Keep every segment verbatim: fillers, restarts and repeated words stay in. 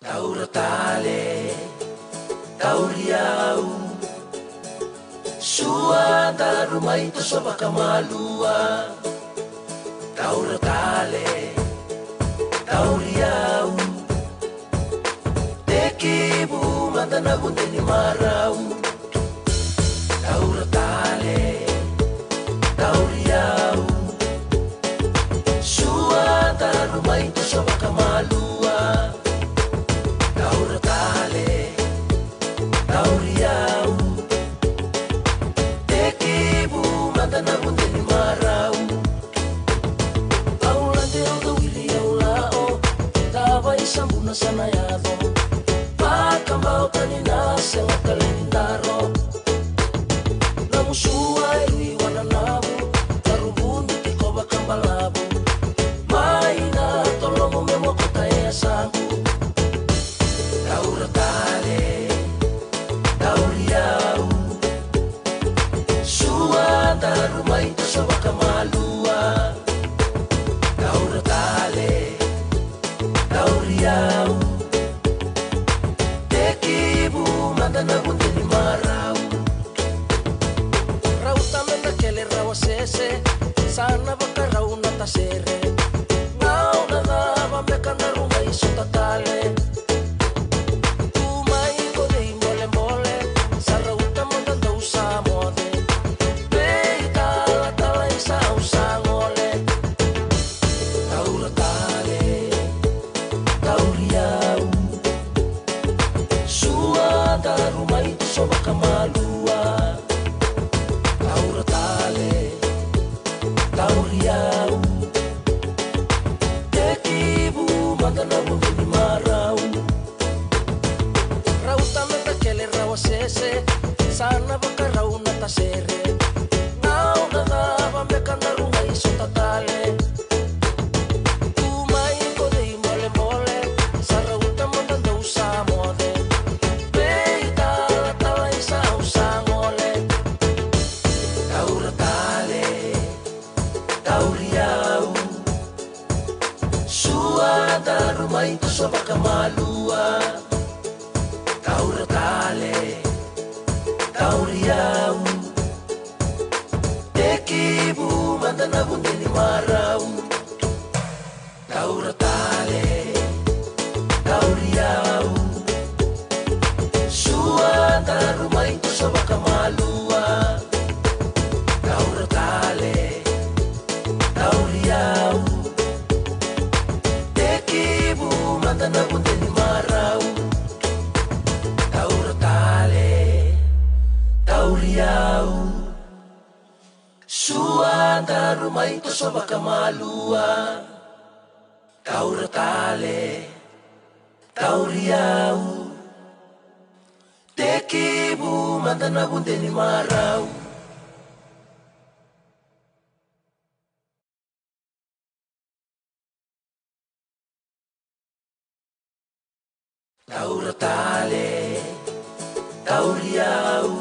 Tauratale, tauriau, sua darumai to soba kamalua. Tauratale, tauriau, tekibu mandana bundeni marau. Tauratale, tauriau, sua darumai to soba kamalua. Tauratale, tauriau, tekibu mandana bundeni marau. Sambuna sana yado pakambao kanina senga kalendaro namusua irui wananabu tarubundu tikoba kambalabu maina tolomo memo kota ea sangu. Tauratale, tauriau, sua darumai to soba kamalua. Tauratale, tauriau, tekibu mandana bundeni marau. Rauta mena kele rawa sese, sana baka rauna tasere. Ngau na dava meka na runga iso tatale. Tumai ko dei mole mole, sa rauta mandanda usa mode. Peita la tala isa usa ngole. Tauratale, tauriau, sua darumai to soba kamalua. Tauratale, tauriau, tekibu mandana bundeni marau. Rauta mena kele rawa sese, sana baka rauna tasere. Ngau na dava meka na runga iso tatale. Tumai ko dei mole mole, sa rauta mandanda usa mode. Peita la tala isa usa ngole. Tauratale, tauriau, sua darumai to soba kamalua. Tauratale, tauriau, tekibu mandana bundeni marau. Tauratale, tauriau, sua darumai to soba kamalua. Tauratale, tauriau, tekibu mandana bundeni marau. Tauratale, tauriau, sua darumai to soba kamalua. Tauratale, tauriau, tekibu mandana bundeni marau. Tauratale, tauriau,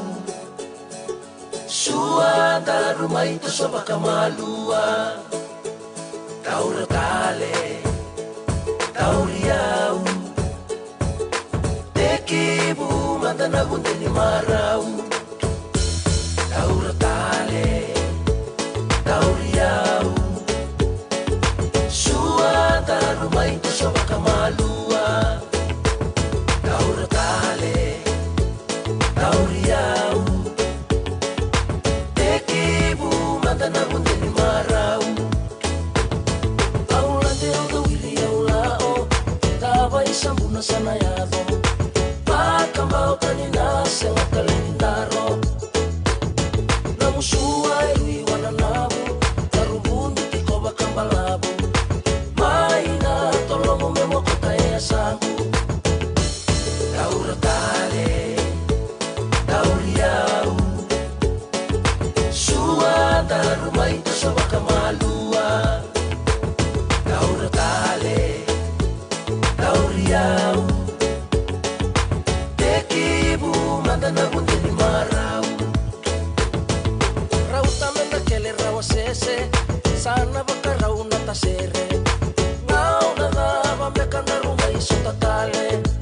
sua darumai to soba kamalua. Tauratale, tauriau, tekibu mandana bundeni marau. Tauratale, tauriau, sua darumai to soba kamalua. Tauratale, tauriau, tekibu mandana bundeni marau. Sambuna sana yado pakambao kanina senga kalendaro namusua irui wananabu tarubundu tikoba kambalabu maina tolomo memo kota ea sangu. Tauratale, tauriau, sua darumai to soba kamalua. Tauratale, tauriau, tekibu mandana bundeni marau. Rauta mena kele rawa sese, sana baka rauna tasere. Ngau na dava meka na runga iso tatale.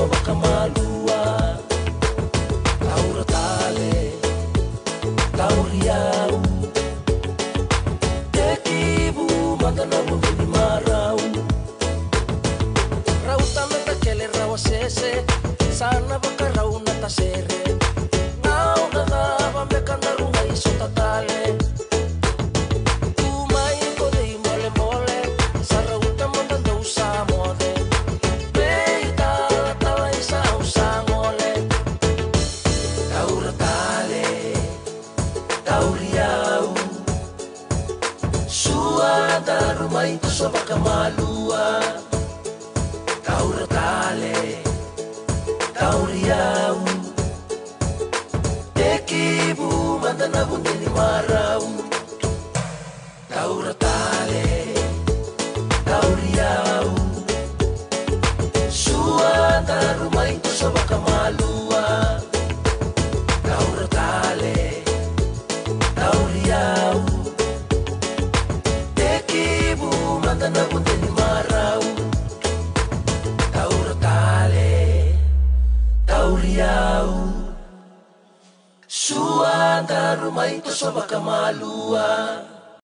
soba kamalua Taura tale Tauriau Te kibu Mandana mungini marau Rauta meta kele rawa sese Sana baka rauna ta sere Ngau na dava me kandarunga iso tatale Tumai ko dei mole mole Sa rauta mandanda usa mode Beita tala isa usa ngole Taura tale Tauriau Suada rumah itu soba kamalua Taura tale Tauriau Te kibu mandana bundini marau Taura tale Tauriau Suada rumah itu soba kamalua Taura tale Tauriau Te kibu mandana bundini marau Taura tale Tauriau Suada rumah itu soba kamalua